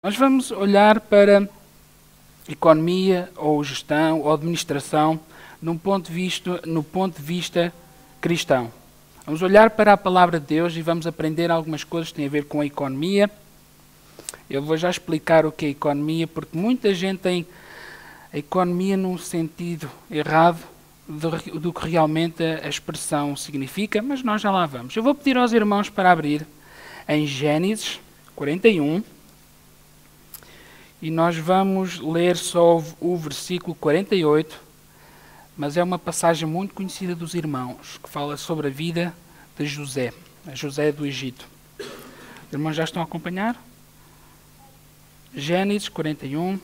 Nós vamos olhar para economia, ou gestão, ou administração, no ponto de vista cristão. Vamos olhar para a palavra de Deus e vamos aprender algumas coisas que têm a ver com a economia. Eu vou já explicar o que é economia, porque muita gente tem a economia num sentido errado do que realmente a expressão significa, mas nós já lá vamos. Eu vou pedir aos irmãos para abrir em Gênesis 41 e nós vamos ler só o versículo 48, mas é uma passagem muito conhecida dos irmãos, que fala sobre a vida de José, José do Egito. Os irmãos já estão a acompanhar? Gênesis 41,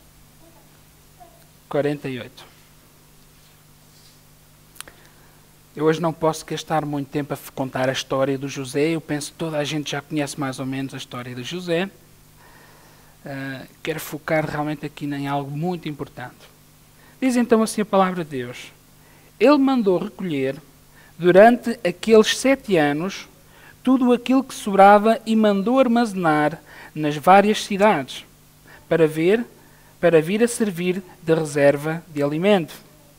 48. Eu hoje não posso gastar muito tempo a contar a história do José. Eu penso que toda a gente já conhece mais ou menos a história de José. Quero focar realmente aqui em algo muito importante. Diz então assim a palavra de Deus. Ele mandou recolher, durante aqueles 7 anos, tudo aquilo que sobrava e mandou armazenar nas várias cidades, para vir a servir de reserva de alimento.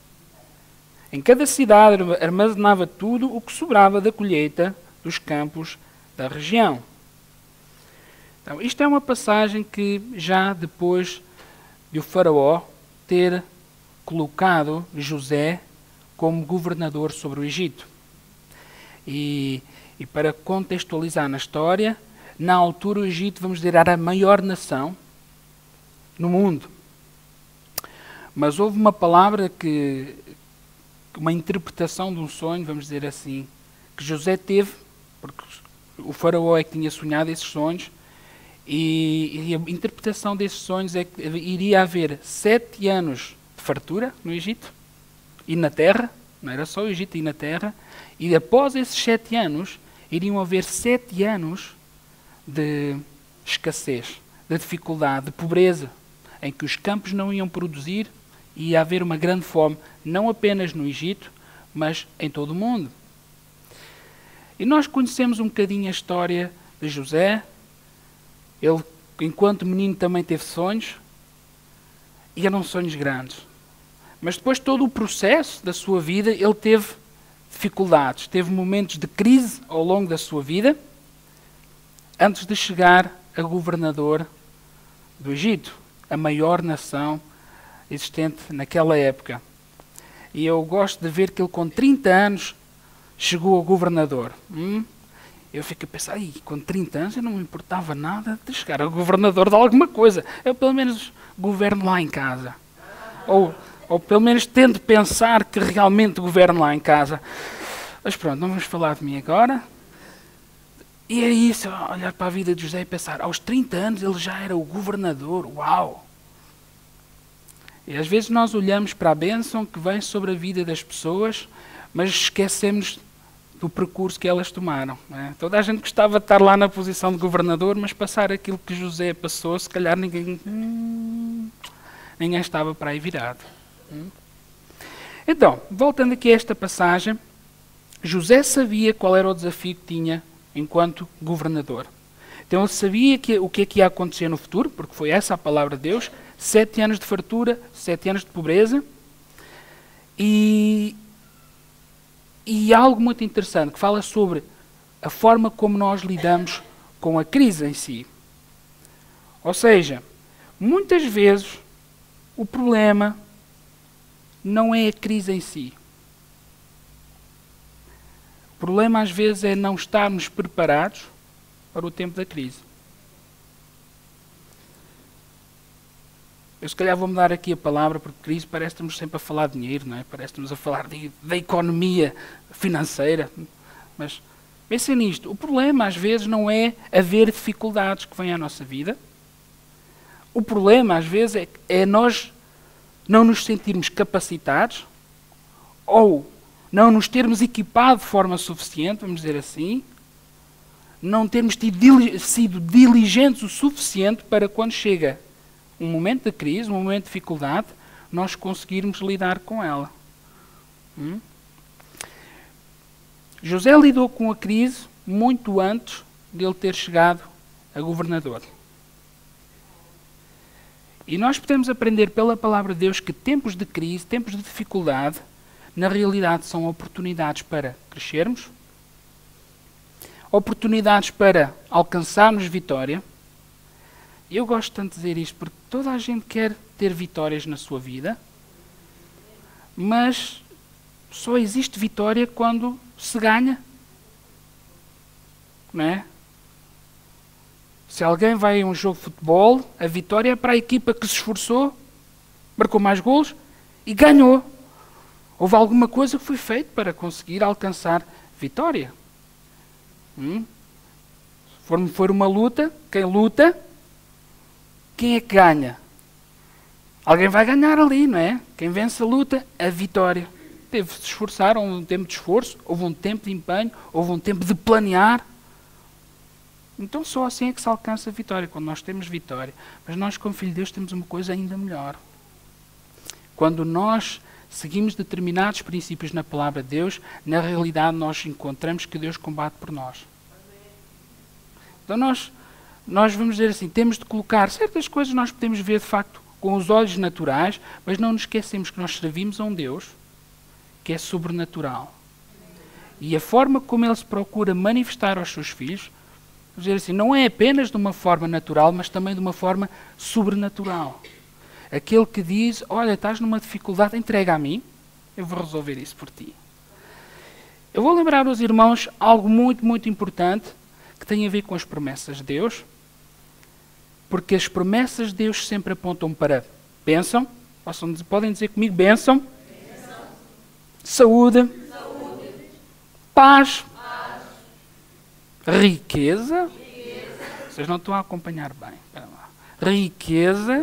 Em cada cidade armazenava tudo o que sobrava da colheita dos campos da região. Então, isto é uma passagem que já depois de o faraó ter colocado José como governador sobre o Egito. E para contextualizar na história, na altura o Egito, vamos dizer, era a maior nação no mundo. Mas houve uma palavra uma interpretação de um sonho, vamos dizer assim, que José teve, porque o faraó é que tinha sonhado esses sonhos, e a interpretação desses sonhos é que iria haver 7 anos de fartura no Egito e na terra, não era só o Egito e na terra, e após esses 7 anos, iriam haver 7 anos de escassez, de dificuldade, de pobreza, em que os campos não iam produzir e ia haver uma grande fome, não apenas no Egito, mas em todo o mundo. E nós conhecemos um bocadinho a história de José. Ele, enquanto menino, também teve sonhos, e eram sonhos grandes. Mas depois, todo o processo da sua vida, ele teve dificuldades, teve momentos de crise ao longo da sua vida, antes de chegar a governador do Egito, a maior nação existente naquela época. E eu gosto de ver que ele, com 30 anos, chegou a governador. Eu fico a pensar, com 30 anos eu não me importava nada de chegar a governador de alguma coisa. Eu pelo menos governo lá em casa. Ou pelo menos tento pensar que realmente governo lá em casa. Mas pronto, não vamos falar de mim agora. E é isso, olhar para a vida de José e pensar, aos 30 anos ele já era o governador. Uau! E às vezes nós olhamos para a bênção que vem sobre a vida das pessoas, mas esquecemos do percurso que elas tomaram. Não é? Toda a gente gostava de estar lá na posição de governador, mas passar aquilo que José passou, se calhar ninguém estava para aí virado. Então, voltando aqui a esta passagem, José sabia qual era o desafio que tinha enquanto governador. Então ele sabia o que é que ia acontecer no futuro, porque foi essa a palavra de Deus, 7 anos de fartura, 7 anos de pobreza, e algo muito interessante, que fala sobre a forma como nós lidamos com a crise em si. Ou seja, muitas vezes o problema não é a crise em si. O problema às vezes é não estarmos preparados para o tempo da crise. Eu se calhar vou mudar aqui a palavra, porque crise parece que estamos sempre a falar de dinheiro, não é? Parece que estamos a falar da economia financeira. Mas pensem nisto, o problema às vezes não é haver dificuldades que vêm à nossa vida. O problema às vezes é nós não nos sentirmos capacitados ou não nos termos equipado de forma suficiente, vamos dizer assim, não termos sido diligentes o suficiente para quando chega um momento de crise, um momento de dificuldade, nós conseguirmos lidar com ela. José lidou com a crise muito antes de ele ter chegado a governador. E nós podemos aprender pela palavra de Deus que tempos de crise, tempos de dificuldade, na realidade são oportunidades para crescermos, oportunidades para alcançarmos vitória. Eu gosto tanto de dizer isto porque toda a gente quer ter vitórias na sua vida, mas só existe vitória quando se ganha, não é? Se alguém vai a um jogo de futebol, a vitória é para a equipa que se esforçou, marcou mais golos e ganhou. Houve alguma coisa que foi feita para conseguir alcançar vitória. Se for uma luta, quem luta, quem é que ganha? Alguém vai ganhar ali, não é? Quem vence a luta, a vitória. Teve de se esforçar, houve um tempo de esforço, houve um tempo de empenho, houve um tempo de planear. Então só assim é que se alcança a vitória, quando nós temos vitória. Mas nós, como filho de Deus, temos uma coisa ainda melhor. Quando nós seguimos determinados princípios na palavra de Deus, na realidade nós encontramos que Deus combate por nós. Então nós vamos dizer assim, temos de colocar certas coisas, nós podemos ver de facto com os olhos naturais, mas não nos esquecemos que nós servimos a um Deus que é sobrenatural. E a forma como Ele se procura manifestar aos seus filhos, vamos dizer assim, não é apenas de uma forma natural, mas também de uma forma sobrenatural. Aquele que diz, olha, estás numa dificuldade, entrega a mim, eu vou resolver isso por ti. Eu vou lembrar aos irmãos algo muito, muito importante, que tem a ver com as promessas de Deus, porque as promessas de Deus sempre apontam para bênção, podem dizer comigo, bênção, saúde, paz, riqueza. Vocês não estão a acompanhar bem. Espera lá. Riqueza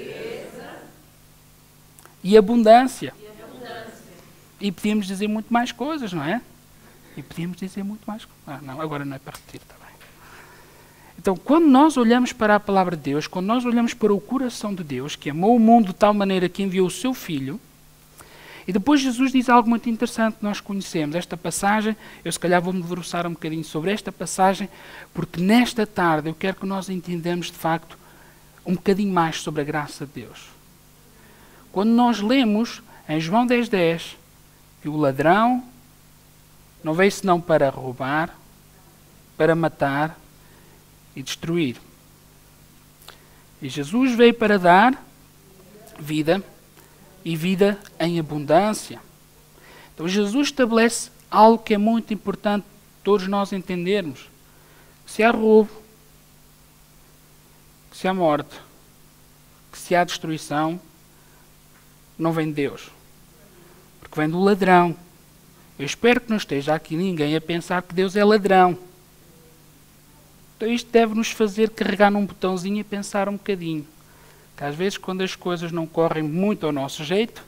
e abundância. E podíamos dizer muito mais coisas, não é? E podíamos dizer muito mais coisas. Não, agora não é para repetir, está bem. Então, quando nós olhamos para a palavra de Deus, quando nós olhamos para o coração de Deus, que amou o mundo de tal maneira que enviou o seu Filho, e depois Jesus diz algo muito interessante que nós conhecemos. Esta passagem, eu se calhar vou-me debruçar um bocadinho sobre esta passagem, porque nesta tarde eu quero que nós entendamos de facto um bocadinho mais sobre a graça de Deus. Quando nós lemos em João 10:10 que o ladrão não veio senão para roubar, para matar e destruir. E Jesus veio para dar vida e vida em abundância. Então Jesus estabelece algo que é muito importante todos nós entendermos. Se há roubo, se há morte, que se há destruição, não vem de Deus. Porque vem do ladrão. Eu espero que não esteja aqui ninguém a pensar que Deus é ladrão. Então isto deve nos fazer carregar num botãozinho e pensar um bocadinho. Que às vezes quando as coisas não correm muito ao nosso jeito,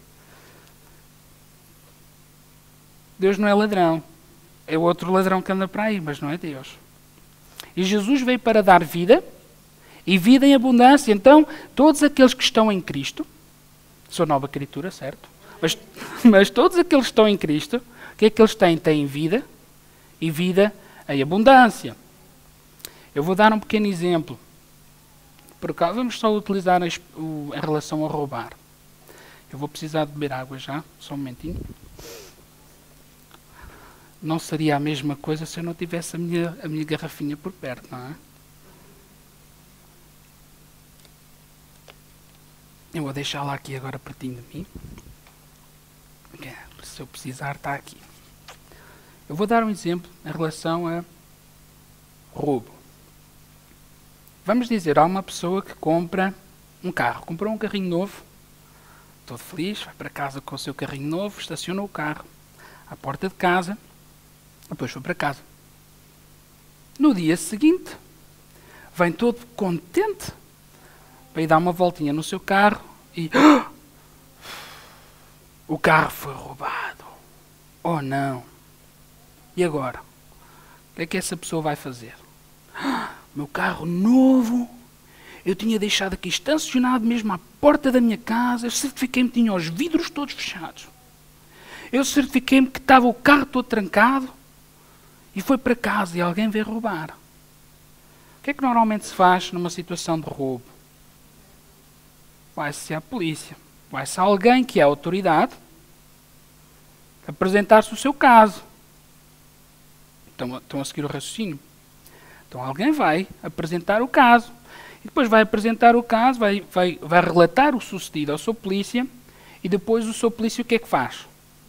Deus não é ladrão. É outro ladrão que anda para aí, mas não é Deus. E Jesus veio para dar vida, e vida em abundância. Então, todos aqueles que estão em Cristo, são nova criatura, certo? Mas todos aqueles que estão em Cristo, o que é que eles têm? Têm vida, e vida em abundância. Eu vou dar um pequeno exemplo. Por acaso, vamos só utilizar em relação a roubar. Eu vou precisar de beber água já, só um momentinho. Não seria a mesma coisa se eu não tivesse a minha garrafinha por perto, não é? Eu vou deixá-la aqui agora pertinho de mim. Se eu precisar, está aqui. Eu vou dar um exemplo em relação a roubo. Vamos dizer, há uma pessoa que compra um carro. Comprou um carrinho novo, todo feliz, vai para casa com o seu carrinho novo, estaciona o carro à porta de casa, depois foi para casa. No dia seguinte, vem todo contente para ir dar uma voltinha no seu carro e... o carro foi roubado. Oh não! E agora? O que é que essa pessoa vai fazer? Meu carro novo, eu tinha deixado aqui estacionado mesmo à porta da minha casa, eu certifiquei-me que tinha os vidros todos fechados. Eu certifiquei-me que estava o carro todo trancado e foi para casa e alguém veio roubar. O que é que normalmente se faz numa situação de roubo? vai-se à polícia. Vai-se a alguém que é a autoridade apresentar-se o seu caso. Estão a seguir o raciocínio? Então alguém vai apresentar o caso. E depois vai apresentar o caso, vai relatar o sucedido ao seu polícia, e depois o seu polícia o que é que faz?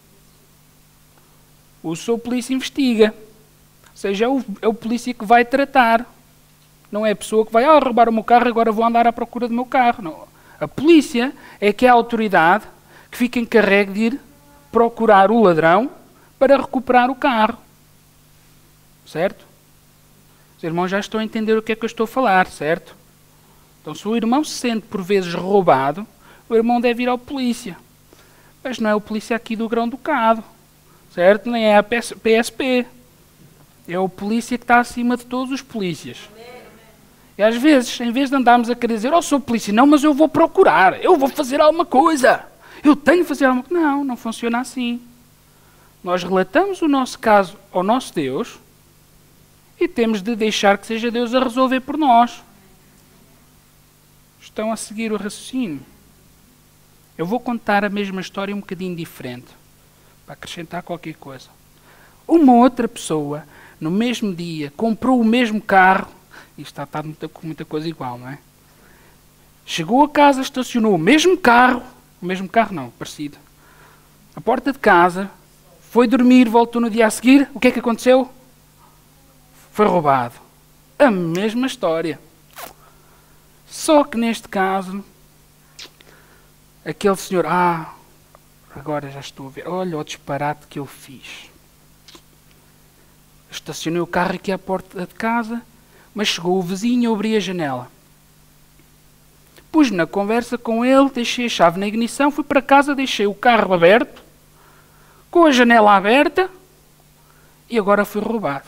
O seu polícia investiga. Ou seja, é o polícia que vai tratar. Não é a pessoa que vai roubar o meu carro, agora vou andar à procura do meu carro. Não. A polícia é que é a autoridade que fica encarregue de ir procurar o ladrão para recuperar o carro. Certo? Os irmãos já estão a entender o que é que eu estou a falar, certo? Então, se o irmão se sente por vezes roubado, o irmão deve ir ao polícia. Mas não é o polícia aqui do Grão-Ducado, certo? Nem é a PSP. É o polícia que está acima de todos os polícias. E às vezes, em vez de andarmos a querer dizer, sou polícia, não, mas eu vou procurar, eu vou fazer alguma coisa, eu tenho que fazer alguma coisa. Não, não funciona assim. Nós relatamos o nosso caso ao nosso Deus e temos de deixar que seja Deus a resolver por nós. Estão a seguir o raciocínio? Eu vou contar a mesma história um bocadinho diferente, para acrescentar qualquer coisa. Uma outra pessoa, no mesmo dia, comprou o mesmo carro. Isto está com muita coisa igual, não é? Chegou a casa, estacionou o mesmo carro não, parecido, à porta de casa, foi dormir, voltou no dia a seguir, o que é que aconteceu? Foi roubado. A mesma história. Só que neste caso, aquele senhor, agora já estou a ver, olha o disparate que eu fiz. Estacionei o carro aqui à porta de casa, mas chegou o vizinho e abri a janela. Pus na conversa com ele, deixei a chave na ignição, fui para casa, deixei o carro aberto, com a janela aberta, e agora fui roubado.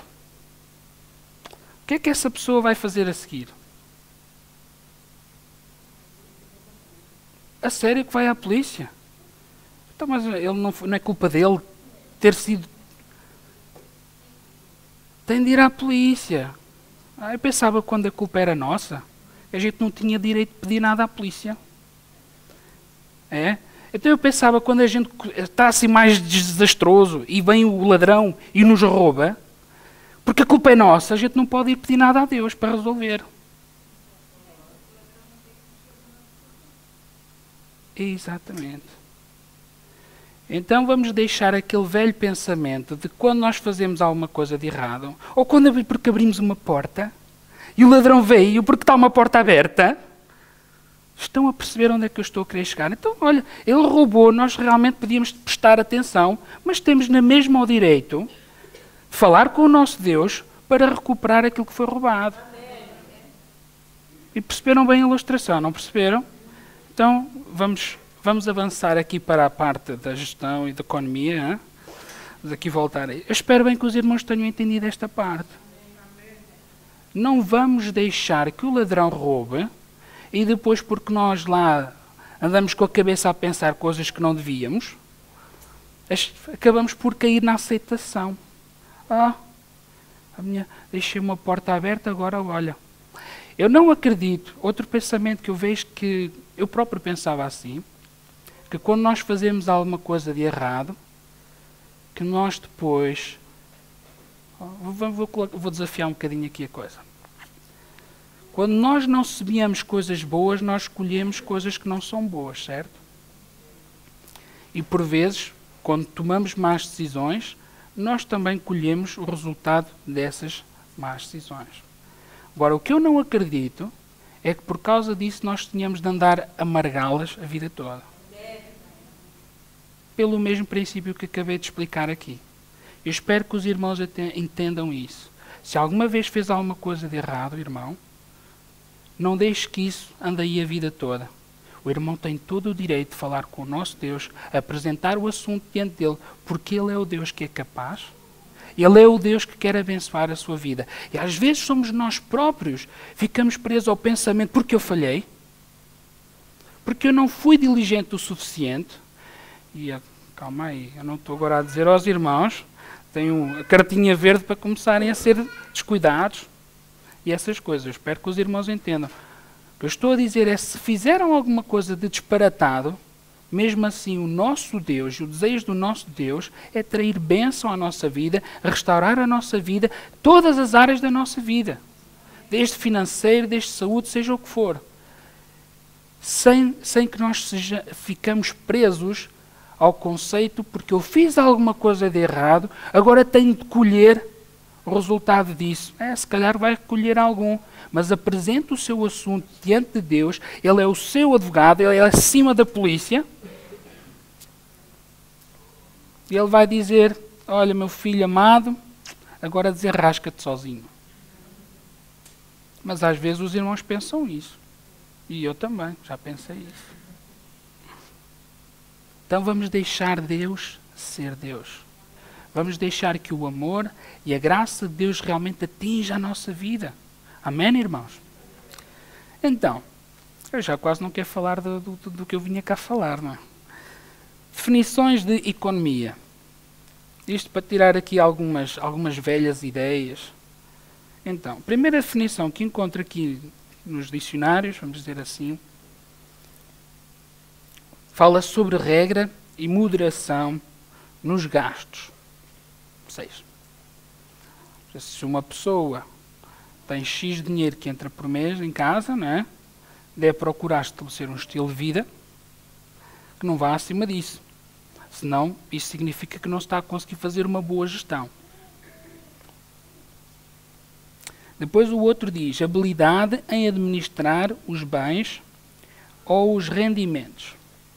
O que é que essa pessoa vai fazer a seguir? A sério que vai à polícia? Então, mas ele não é culpa dele ter sido... Tem de ir à polícia. Eu pensava que quando a culpa era nossa, a gente não tinha direito de pedir nada à polícia. É? Então eu pensava que quando a gente está assim mais desastroso e vem o ladrão e nos rouba, porque a culpa é nossa, a gente não pode ir pedir nada a Deus para resolver. Exatamente. Então vamos deixar aquele velho pensamento de quando nós fazemos alguma coisa de errado, ou porque abrimos uma porta, e o ladrão veio porque está uma porta aberta. Estão a perceber onde é que eu estou a querer chegar? Então, olha, ele roubou, nós realmente podíamos prestar atenção, mas temos na mesma o direito de falar com o nosso Deus para recuperar aquilo que foi roubado. E perceberam bem a ilustração, não perceberam? Então, vamos avançar aqui para a parte da gestão e da economia. Hein? Vamos aqui voltar aí. Eu espero bem que os irmãos tenham entendido esta parte. Não vamos deixar que o ladrão roube e depois, porque nós lá andamos com a cabeça a pensar coisas que não devíamos, acabamos por cair na aceitação. Deixei uma porta aberta, agora olha. Eu não acredito, outro pensamento que eu vejo, que eu próprio pensava assim, que quando nós fazemos alguma coisa de errado, que nós depois... Vou desafiar um bocadinho aqui a coisa. Quando nós não semeamos coisas boas, nós colhemos coisas que não são boas, certo? E por vezes, quando tomamos más decisões, nós também colhemos o resultado dessas más decisões. Agora, o que eu não acredito é que por causa disso nós tenhamos de andar a amargá-las a vida toda. Pelo mesmo princípio que acabei de explicar aqui. Eu espero que os irmãos entendam isso. Se alguma vez fez alguma coisa de errado, irmão, não deixe que isso ande aí a vida toda. O irmão tem todo o direito de falar com o nosso Deus, apresentar o assunto diante dele, porque ele é o Deus que é capaz. Ele é o Deus que quer abençoar a sua vida. E às vezes somos nós próprios, ficamos presos ao pensamento, porque eu falhei, porque eu não fui diligente o suficiente. E calma aí, eu não estou agora a dizer aos irmãos, tenho a cartinha verde para começarem a ser descuidados e essas coisas. Eu espero que os irmãos entendam. que eu estou a dizer é, se fizeram alguma coisa de disparatado, mesmo assim o nosso Deus e o desejo do nosso Deus é trazer bênção à nossa vida, restaurar a nossa vida, todas as áreas da nossa vida. Desde financeiro, desde saúde, seja o que for. Sem que nós ficamos presos ao conceito, porque eu fiz alguma coisa de errado, agora tenho de colher o resultado disso. Se calhar vai colher algum, mas apresente o seu assunto diante de Deus, Ele é o seu advogado, Ele é acima da polícia, e Ele vai dizer, olha meu filho amado, agora desenrasca-te sozinho. Mas às vezes os irmãos pensam isso. E eu também, já pensei isso. Então vamos deixar Deus ser Deus. Vamos deixar que o amor e a graça de Deus realmente atinja a nossa vida. Amém, irmãos? Então, eu já quase não quero falar do que eu vinha cá falar, não é? Definições de economia. Isto para tirar aqui algumas velhas ideias. Então, a primeira definição que encontro aqui nos dicionários, vamos dizer assim, fala sobre regra e moderação nos gastos. Ou seja, se uma pessoa tem X dinheiro que entra por mês em casa, não é? Deve procurar estabelecer um estilo de vida que não vá acima disso. Senão, isso significa que não está a conseguir fazer uma boa gestão. Depois o outro diz, habilidade em administrar os bens ou os rendimentos.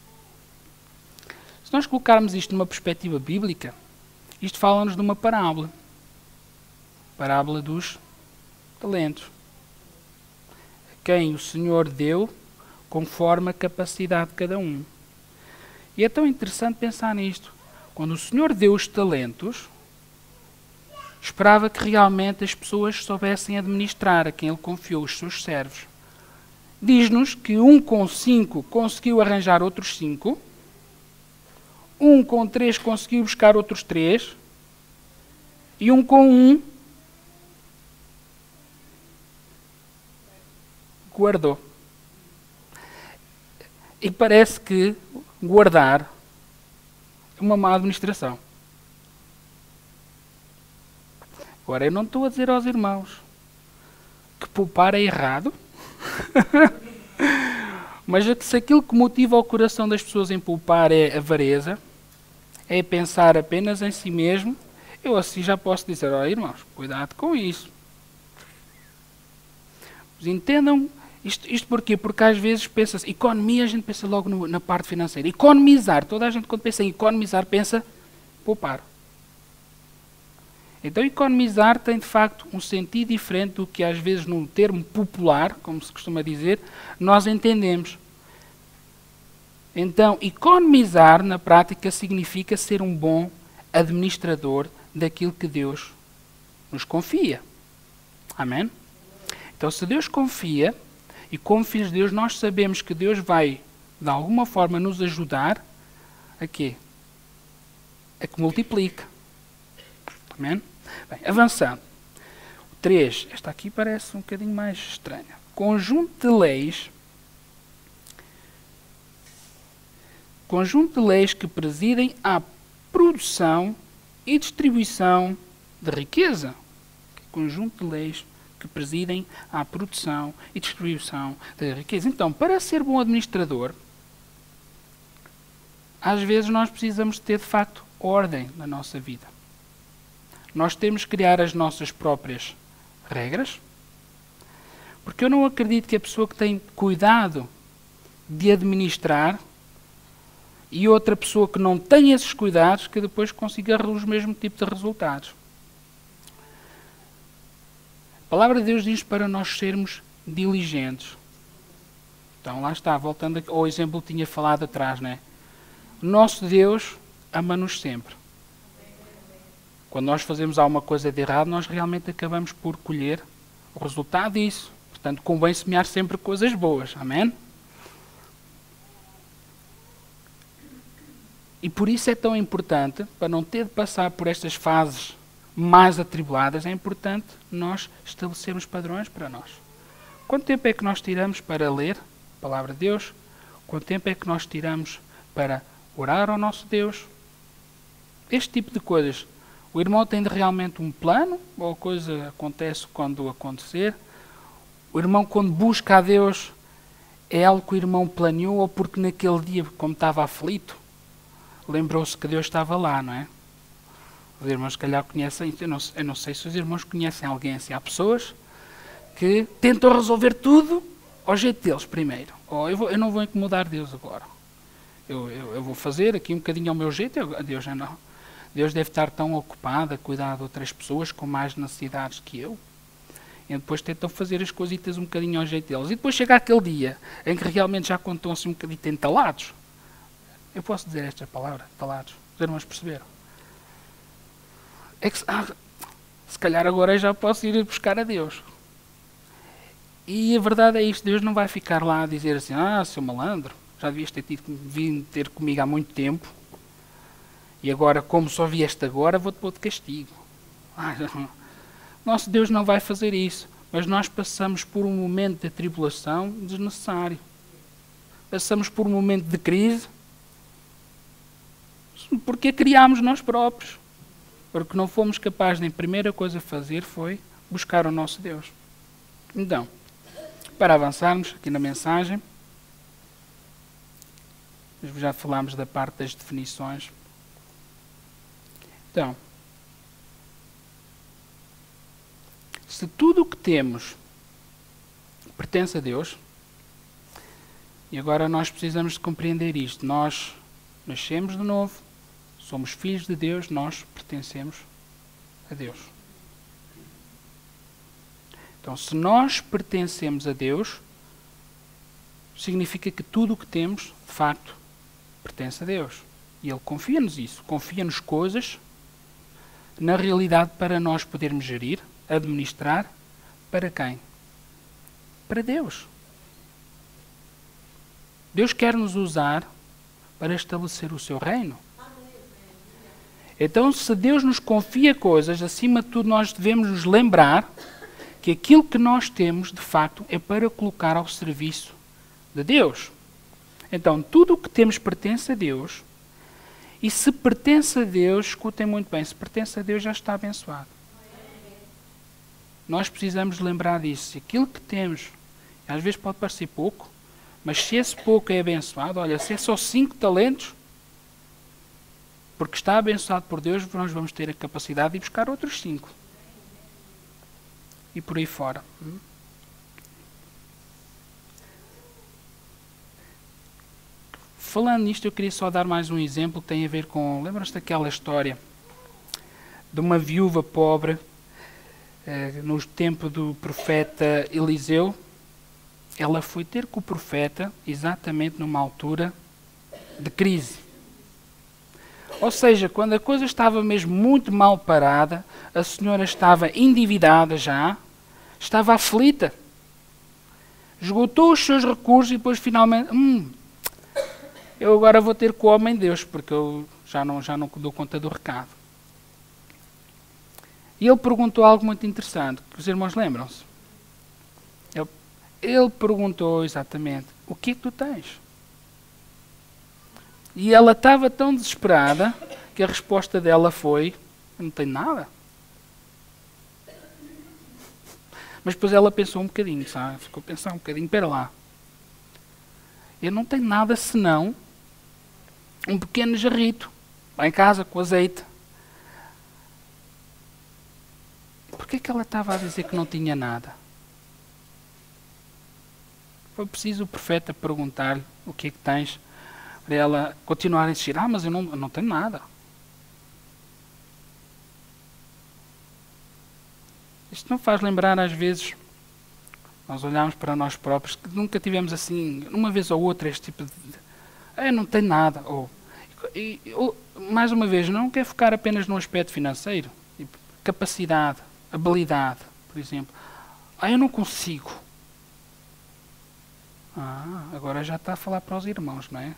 Se nós colocarmos isto numa perspectiva bíblica, isto fala-nos de uma parábola. Parábola dos talentos. A quem o Senhor deu conforme a capacidade de cada um. E é tão interessante pensar nisto. Quando o Senhor deu os talentos, esperava que realmente as pessoas soubessem administrar a quem Ele confiou os seus servos. Diz-nos que um com 5 conseguiu arranjar outros 5, um com 3 conseguiu buscar outros 3, e um com 1 guardou. E parece que guardar é uma má administração. Agora, eu não estou a dizer aos irmãos que poupar é errado, mas se aquilo que motiva o coração das pessoas em poupar é avareza, é pensar apenas em si mesmo, eu assim já posso dizer, olha irmãos, cuidado com isso. Mas entendam, isto porquê? Porque às vezes pensa-se, economia a gente pensa logo na parte financeira. Economizar, toda a gente quando pensa em economizar pensa poupar. Então economizar tem de facto um sentido diferente do que às vezes no termo popular, como se costuma dizer, nós entendemos. Então economizar na prática significa ser um bom administrador daquilo que Deus nos confia. Amém? Então se Deus confia, e como filhos de Deus nós sabemos que Deus vai de alguma forma nos ajudar a quê? A que multiplique. Amém? Bem, avançando. 3. Esta aqui parece um bocadinho mais estranha. Conjunto de leis que presidem à produção e distribuição de riqueza. Conjunto de leis que presidem à produção e distribuição de riqueza. Então, para ser bom administrador, às vezes nós precisamos ter, de facto, ordem na nossa vida. Nós temos que criar as nossas próprias regras, porque eu não acredito que a pessoa que tem cuidado de administrar e outra pessoa que não tem esses cuidados, que depois consiga os mesmos tipos de resultados. A palavra de Deus diz para nós sermos diligentes. Então, lá está, voltando ao exemplo que tinha falado atrás, né? O nosso Deus ama-nos sempre. Quando nós fazemos alguma coisa de errado, nós realmente acabamos por colher o resultado disso. Portanto, convém semear sempre coisas boas. Amém? E por isso é tão importante, para não ter de passar por estas fases mais atribuladas, é importante nós estabelecermos padrões para nós. Quanto tempo é que nós tiramos para ler a palavra de Deus? Quanto tempo é que nós tiramos para orar ao nosso Deus? Este tipo de coisas. O irmão tem realmente um plano, ou a coisa acontece quando acontecer? O irmão, quando busca a Deus, é algo que o irmão planeou, ou porque naquele dia, como estava aflito, lembrou-se que Deus estava lá, não é? Os irmãos, se calhar, conhecem, eu não sei se os irmãos conhecem alguém assim. Há pessoas que tentam resolver tudo ao jeito deles primeiro. Ou eu não vou incomodar Deus agora. Eu vou fazer aqui um bocadinho ao meu jeito. Deus já não. Deus deve estar tão ocupado a cuidar de outras pessoas com mais necessidades que eu. E depois tentam fazer as coisitas um bocadinho ao jeito deles. E depois chega aquele dia em que realmente já contam assim um bocadinho entalados. Eu posso dizer esta palavra, entalados. Os irmãos perceberam? É que, se calhar agora eu já posso ir buscar a Deus. E a verdade é isto, Deus não vai ficar lá a dizer assim, seu malandro, já devias vindo ter comigo há muito tempo, e agora, como só vieste agora, vou-te pôr de castigo. Nosso Deus não vai fazer isso, mas nós passamos por um momento de tribulação desnecessário. Passamos por um momento de crise, porque a criámos nós próprios. Porque não fomos capazes de, a primeira coisa a fazer foi buscar o nosso Deus. Então, para avançarmos aqui na mensagem, já falámos da parte das definições. Então, se tudo o que temos pertence a Deus, e agora nós precisamos de compreender isto, nós nascemos de novo, somos filhos de Deus, nós pertencemos a Deus. Então, se nós pertencemos a Deus, significa que tudo o que temos, de facto, pertence a Deus. E Ele confia-nos isso. Confia-nos coisas, na realidade, para nós podermos gerir, administrar, para quem? Para Deus. Deus quer nos usar para estabelecer o seu reino. Então, se Deus nos confia coisas, acima de tudo nós devemos nos lembrar que aquilo que nós temos, de facto, é para colocar ao serviço de Deus. Então, tudo o que temos pertence a Deus, e se pertence a Deus, escutem muito bem, se pertence a Deus já está abençoado. Nós precisamos lembrar disso. Se aquilo que temos, às vezes pode parecer pouco, mas se esse pouco é abençoado, olha, se é só 5 talentos, porque está abençoado por Deus, nós vamos ter a capacidade de buscar outros 5. E por aí fora. Falando nisto, eu queria só dar mais um exemplo que tem a ver com... Lembram-se daquela história de uma viúva pobre no tempo do profeta Eliseu? Ela foi ter com o profeta exatamente numa altura de crise. Ou seja, quando a coisa estava mesmo muito mal parada, a senhora estava endividada já, estava aflita, esgotou os seus recursos e depois finalmente, eu agora vou ter com o homem de Deus, porque eu já não dou conta do recado. E ele perguntou algo muito interessante, que os irmãos lembram-se. Ele perguntou exatamente, o que é que tu tens? E ela estava tão desesperada que a resposta dela foi, eu não tenho nada. Mas depois ela pensou um bocadinho, sabe? Ficou a pensar um bocadinho, espera lá. Eu não tenho nada senão um pequeno jarrito, lá em casa, com azeite. Porquê que ela estava a dizer que não tinha nada? Foi preciso o profeta perguntar-lhe o que é que tens, para ela continuar a insistir, mas eu não tenho nada. Isto não faz lembrar, às vezes, nós olhamos para nós próprios, que nunca tivemos assim, uma vez ou outra, este tipo de... eu não tenho nada. Ou, mais uma vez, não quer focar apenas no aspecto financeiro. Tipo, capacidade, habilidade, por exemplo. Eu não consigo. Agora já está a falar para os irmãos, não é?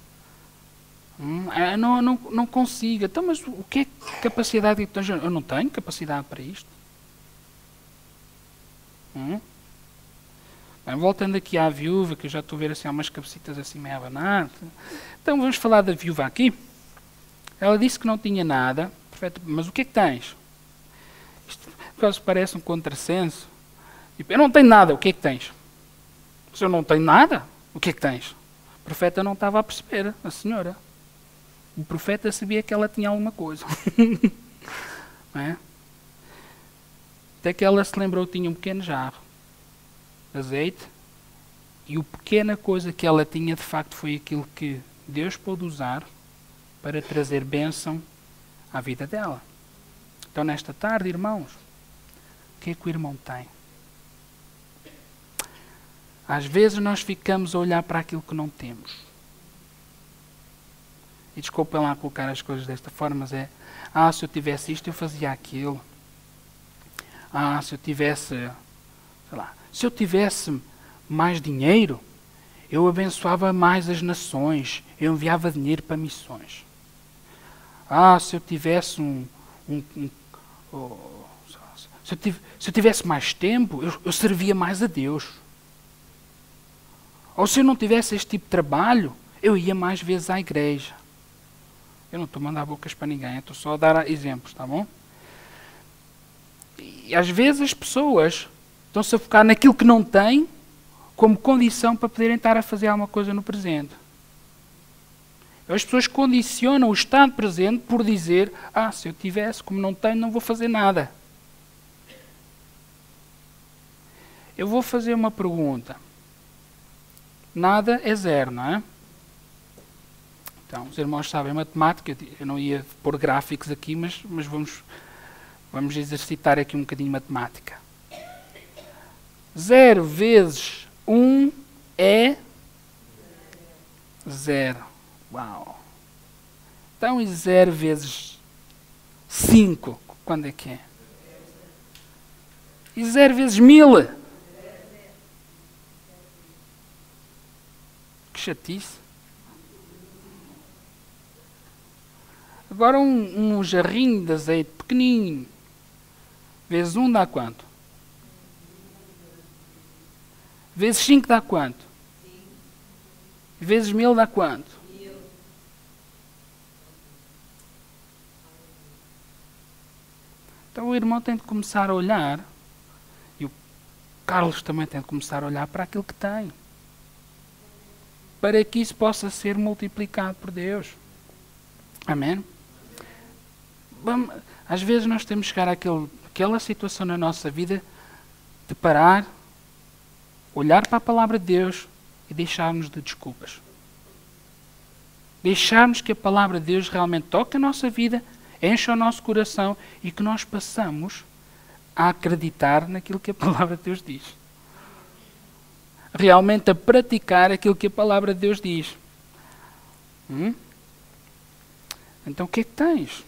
Não consigo. Então, mas o que é capacidade que tens? Eu não tenho capacidade para isto. Bem, voltando aqui à viúva, que eu já estou a ver assim, há umas cabecitas assim meio abanadas. Então vamos falar da viúva aqui. Ela disse que não tinha nada. Perfeito, mas o que é que tens? Isto quase parece um contrassenso. Tipo, eu não tenho nada, o que é que tens? Se eu não tenho nada, o que é que tens? O profeta não estava a perceber, a senhora. O profeta sabia que ela tinha alguma coisa. Não é? Até que ela se lembrou que tinha um pequeno jarro de azeite, e a pequena coisa que ela tinha, de facto, foi aquilo que Deus pôde usar para trazer bênção à vida dela. Então, nesta tarde, irmãos, o que é que o irmão tem? Às vezes nós ficamos a olhar para aquilo que não temos. E desculpem lá colocar as coisas desta forma, mas é: se eu tivesse isto, eu fazia aquilo. Se eu tivesse, sei lá, se eu tivesse mais dinheiro, eu abençoava mais as nações, eu enviava dinheiro para missões. Se eu tivesse se eu tivesse mais tempo, eu servia mais a Deus. Ou se eu não tivesse este tipo de trabalho, eu ia mais vezes à igreja. Eu não estou a mandar bocas para ninguém, eu estou só a dar exemplos, tá bom? E às vezes as pessoas estão-se a focar naquilo que não têm como condição para poderem estar a fazer alguma coisa no presente. As pessoas condicionam o estado presente por dizer: se eu tivesse, como não tenho, não vou fazer nada. Eu vou fazer uma pergunta. Nada é zero, não é? Então, os irmãos sabem matemática, eu não ia pôr gráficos aqui, mas vamos exercitar aqui um bocadinho matemática. 0 vezes 1 é 0. Uau! Então, e 0 vezes 5, quando é que é? E 0 vezes 1000? Que chatice. Agora um jarrinho de azeite pequenino, vezes 1 dá quanto? Vezes 5 dá quanto? Vezes 1000 dá quanto? Então o irmão tem de começar a olhar, e o Carlos também tem de começar a olhar para aquilo que tem, para que isso possa ser multiplicado por Deus. Amém? Às vezes nós temos que chegar àquela situação na nossa vida de parar, olhar para a palavra de Deus e deixarmos de desculpas. Deixarmos que a palavra de Deus realmente toque a nossa vida, encha o nosso coração e que nós passamos a acreditar naquilo que a palavra de Deus diz. Realmente a praticar aquilo que a palavra de Deus diz. Então o que é que tens?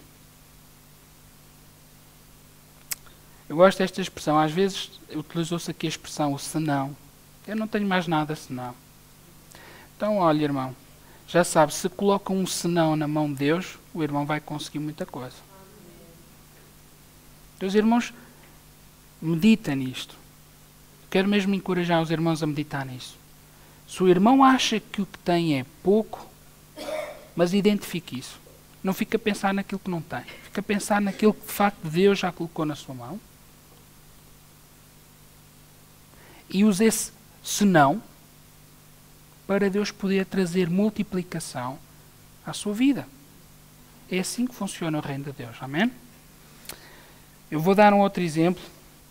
Eu gosto desta expressão. Às vezes utilizou-se aqui a expressão, o senão. Eu não tenho mais nada senão. Então, olha, irmão, já sabe, se coloca um senão na mão de Deus, o irmão vai conseguir muita coisa. Então, os irmãos, medita nisto. Quero mesmo encorajar os irmãos a meditar nisso. Se o irmão acha que o que tem é pouco, mas identifique isso. Não fica a pensar naquilo que não tem. Fica a pensar naquilo que de facto Deus já colocou na sua mão. E use esse senão para Deus poder trazer multiplicação à sua vida. É assim que funciona o reino de Deus. Amém? Eu vou dar um outro exemplo.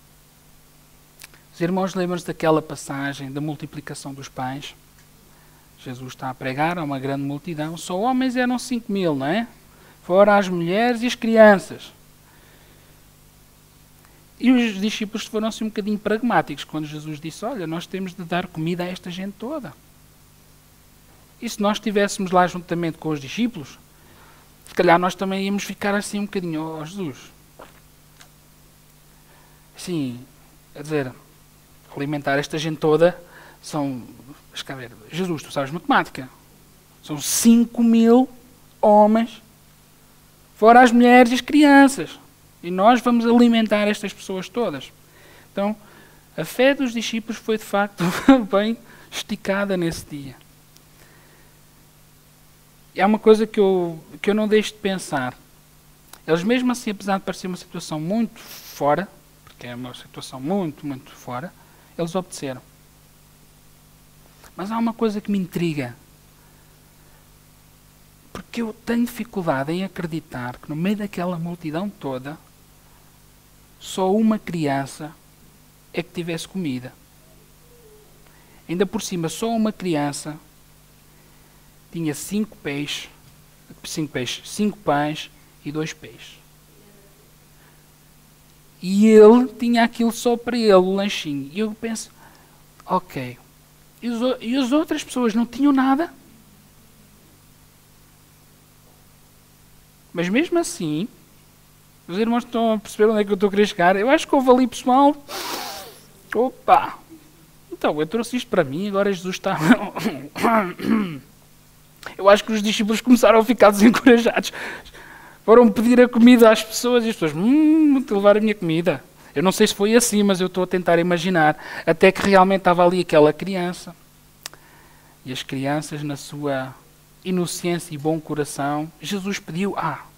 Os irmãos lembram-se daquela passagem da multiplicação dos pães. Jesus está a pregar a uma grande multidão. Só homens eram 5.000, não é? Fora as mulheres e as crianças. E os discípulos foram-se um bocadinho pragmáticos quando Jesus disse: olha, nós temos de dar comida a esta gente toda. E se nós estivéssemos lá juntamente com os discípulos, se calhar nós também íamos ficar assim um bocadinho: Jesus, assim, quer dizer, alimentar esta gente toda são... Mas cá ver, Jesus, tu sabes matemática. São 5.000 homens, fora as mulheres e as crianças. E nós vamos alimentar estas pessoas todas. Então, A fé dos discípulos foi de facto bem esticada nesse dia. E há uma coisa que eu não deixo de pensar. Eles mesmo assim, apesar de parecer uma situação muito fora, porque é uma situação muito, muito fora, eles obedeceram. Mas há uma coisa que me intriga. Porque eu tenho dificuldade em acreditar que no meio daquela multidão toda, só uma criança é que tivesse comida. Ainda por cima, só uma criança tinha 5 pães e 2 peixes. E ele tinha aquilo só para ele, o lanchinho. E eu penso, ok, e as outras pessoas não tinham nada? Mas mesmo assim, os irmãos estão a perceber onde é que eu estou a querer chegar. Eu acho que houve ali, pessoal. Opa! Então, eu trouxe isto para mim, agora Jesus está. Eu acho que os discípulos começaram a ficar desencorajados. Foram pedir a comida às pessoas e as pessoas, vou levar a minha comida. Eu não sei se foi assim, mas eu estou a tentar imaginar. Até que realmente estava ali aquela criança. E as crianças, na sua inocência e bom coração, Jesus pediu,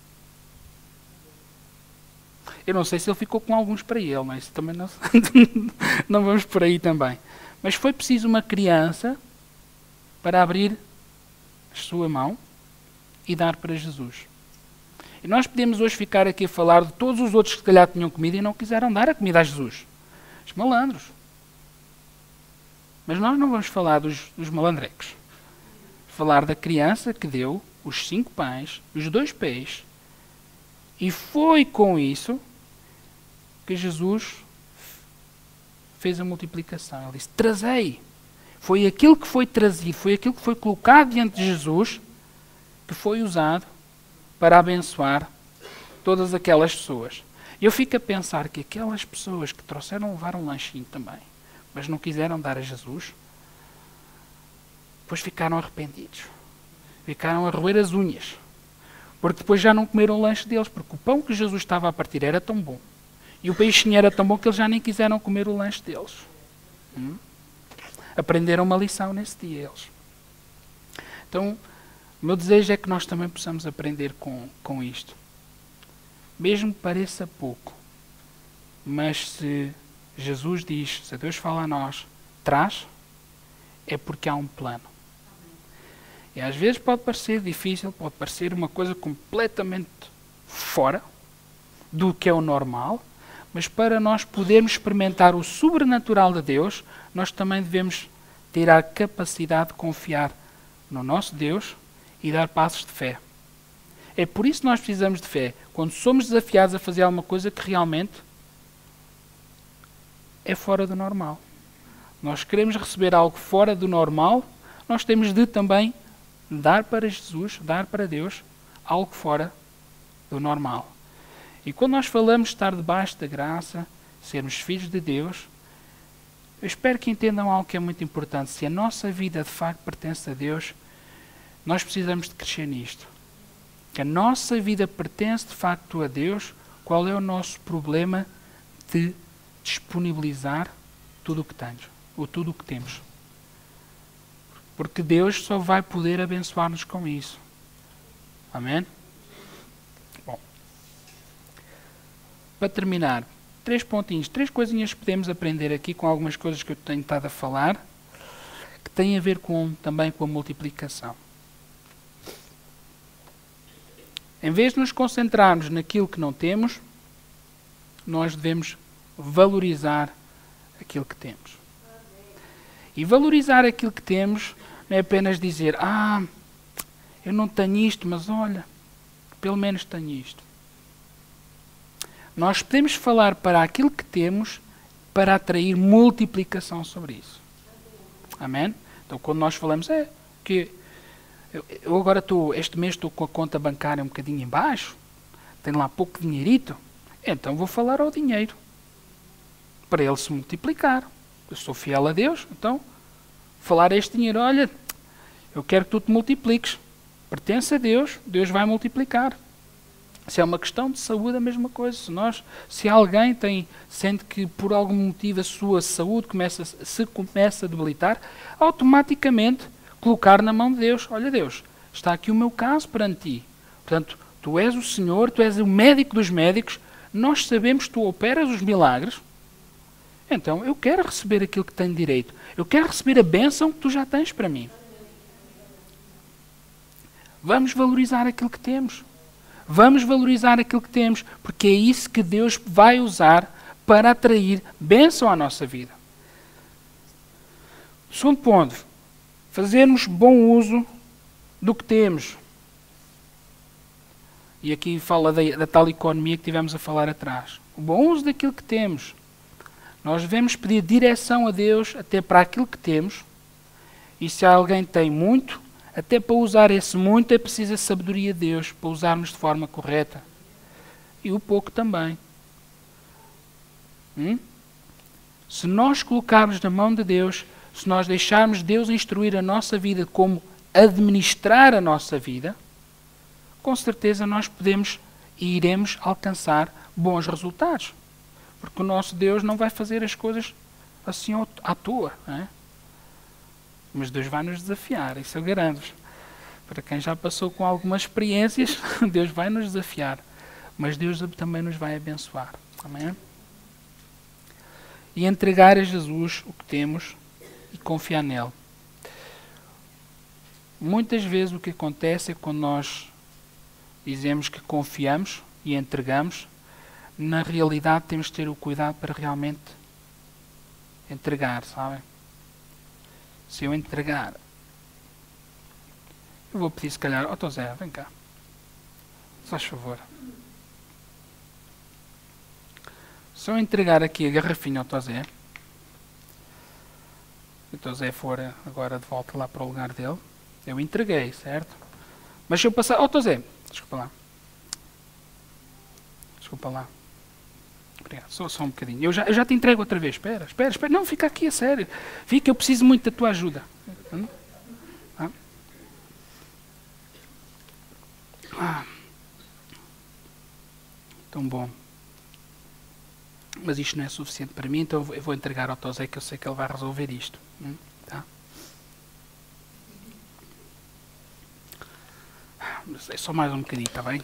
eu não sei se ele ficou com alguns para ele, mas também não, não vamos por aí também. Mas foi preciso uma criança para abrir a sua mão e dar para Jesus. E nós podemos hoje ficar aqui a falar de todos os outros que se calhar tinham comida e não quiseram dar a comida a Jesus. Os malandros. Mas nós não vamos falar dos malandrecos. Falar da criança que deu os 5 pães, os 2 peixes, e foi com isso que Jesus fez a multiplicação. Ele disse, trazei. Foi aquilo que foi trazido, foi aquilo que foi colocado diante de Jesus, que foi usado para abençoar todas aquelas pessoas. E eu fico a pensar que aquelas pessoas que trouxeram levar um lanchinho também, mas não quiseram dar a Jesus, depois ficaram arrependidos. Ficaram a roer as unhas. Porque depois já não comeram o lanche deles, porque o pão que Jesus estava a partir era tão bom. E o peixinho era tão bom que eles já nem quiseram comer o lanche deles. Aprenderam uma lição nesse dia, eles. Então, o meu desejo é que nós também possamos aprender com isto. Mesmo que pareça pouco, mas se Jesus diz, se Deus fala a nós, traz, é porque há um plano. E às vezes pode parecer difícil, pode parecer uma coisa completamente fora do que é o normal, mas para nós podermos experimentar o sobrenatural de Deus, nós também devemos ter a capacidade de confiar no nosso Deus e dar passos de fé. É por isso que nós precisamos de fé. Quando somos desafiados a fazer alguma coisa que realmente é fora do normal. Nós queremos receber algo fora do normal, nós temos de também dar para Jesus, dar para Deus, algo fora do normal. E quando nós falamos de estar debaixo da graça, sermos filhos de Deus, eu espero que entendam algo que é muito importante. Se a nossa vida de facto pertence a Deus, nós precisamos de crescer nisto. Que a nossa vida pertence de facto a Deus, qual é o nosso problema de disponibilizar tudo o que temos, ou tudo o que temos? Porque Deus só vai poder abençoar-nos com isso. Amém? Bom. Para terminar, 3 pontinhos, 3 coisinhas que podemos aprender aqui com algumas coisas que eu tenho estado a falar, que têm a ver também com a multiplicação. Em vez de nos concentrarmos naquilo que não temos, nós devemos valorizar aquilo que temos. E valorizar aquilo que temos não é apenas dizer, eu não tenho isto, mas olha, pelo menos tenho isto. Nós podemos falar para aquilo que temos para atrair multiplicação sobre isso. Amém? Então quando nós falamos, que eu agora este mês estou com a conta bancária um bocadinho em baixo, tenho lá pouco dinheirito, então vou falar ao dinheiro, para ele se multiplicar. Eu sou fiel a Deus, então falar a este dinheiro, olha, eu quero que tu te multipliques. Pertence a Deus, Deus vai multiplicar. Se é uma questão de saúde, a mesma coisa. Se alguém sente que por algum motivo a sua saúde se começa a debilitar, automaticamente colocar na mão de Deus. Olha, Deus, está aqui o meu caso perante ti. Portanto, tu és o Senhor, tu és o médico dos médicos, nós sabemos que tu operas os milagres, então eu quero receber aquilo que tenho direito. Eu quero receber a bênção que tu já tens para mim. Vamos valorizar aquilo que temos. Vamos valorizar aquilo que temos, porque é isso que Deus vai usar para atrair bênção à nossa vida. Segundo ponto, fazermos bom uso do que temos. E aqui fala da tal economia que tivemos a falar atrás. O bom uso daquilo que temos. Nós devemos pedir direção a Deus até para aquilo que temos. E se alguém tem muito, até para usar esse muito é preciso a sabedoria de Deus para usarmos de forma correta. E o pouco também. Se nós colocarmos na mão de Deus, se nós deixarmos Deus instruir a nossa vida como administrar a nossa vida, com certeza nós podemos e iremos alcançar bons resultados. Porque o nosso Deus não vai fazer as coisas assim à toa. Não é? Mas Deus vai nos desafiar, isso eu garanto-vos. Para quem já passou com algumas experiências, Deus vai nos desafiar. Mas Deus também nos vai abençoar. Amém? E entregar a Jesus o que temos e confiar nele. Muitas vezes o que acontece é quando nós dizemos que confiamos e entregamos, na realidade temos de ter o cuidado para realmente entregar, sabem? Se eu entregar, eu vou pedir se calhar, Tó Zé, vem cá, se faz favor. Se eu entregar aqui a garrafinha ao Tó Zé, e o Tó Zé for agora de volta lá para o lugar dele, eu entreguei, certo? Mas se eu passar, Tó Zé, desculpa lá. Obrigado, só um bocadinho. Eu já te entrego outra vez. Espera. Não, fica aqui, a sério. Fica, eu preciso muito da tua ajuda. Tão bom. Mas isto não é suficiente para mim, então eu vou entregar ao Tó Zé, que eu sei que ele vai resolver isto. Tá? É só mais um bocadinho, está bem?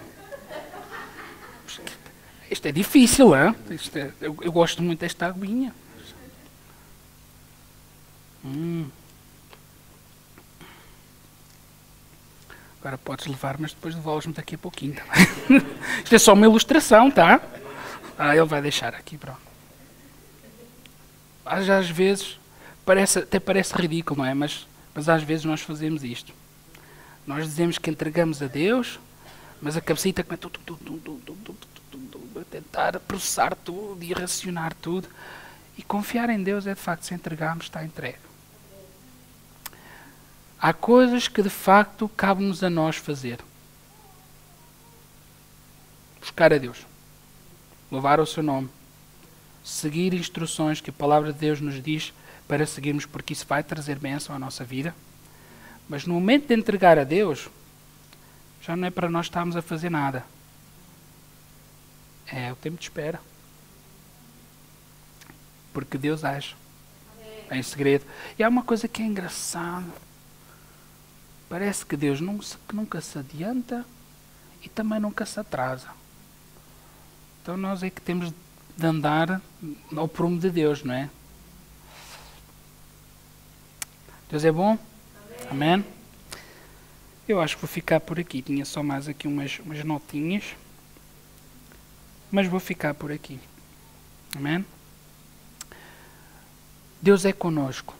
Isto é difícil, hein? Eu gosto muito desta aguinha. Agora podes levar, mas depois devolves-me daqui a pouquinho, tá bem? Isto é só uma ilustração, tá? Ele vai deixar aqui, pronto. Às vezes, até parece ridículo, não é? Mas às vezes nós fazemos isto. Nós dizemos que entregamos a Deus, mas a cabecita começa a tentar processar tudo e racionar tudo. E confiar em Deus é de facto, se entregarmos, está entregue. Há coisas que de facto cabe-nos a nós fazer. Buscar a Deus. Louvar o seu nome. Seguir instruções que a palavra de Deus nos diz para seguirmos, porque isso vai trazer bênção à nossa vida. Mas no momento de entregar a Deus, já não é para nós estarmos a fazer nada. É o tempo de espera. Porque Deus age. É em segredo. E há uma coisa que é engraçada. Parece que Deus nunca se adianta e também nunca se atrasa. Então nós é que temos de andar ao prumo de Deus, não é? Deus é bom? Amém? Eu acho que vou ficar por aqui. Tinha só mais aqui umas notinhas. Mas vou ficar por aqui. Amém? Deus é conosco.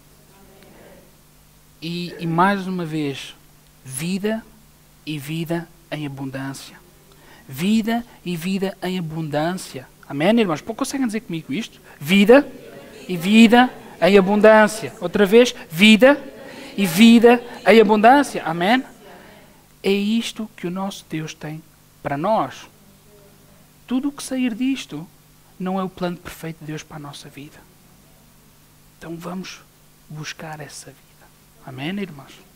E mais uma vez, vida e vida em abundância. Vida e vida em abundância. Amém, irmãos? Conseguem dizer comigo isto? Vida e vida em abundância. Outra vez, vida e vida em abundância. Amém? É isto que o nosso Deus tem para nós. Tudo o que sair disto não é o plano perfeito de Deus para a nossa vida. Então vamos buscar essa vida. Amém, irmãos?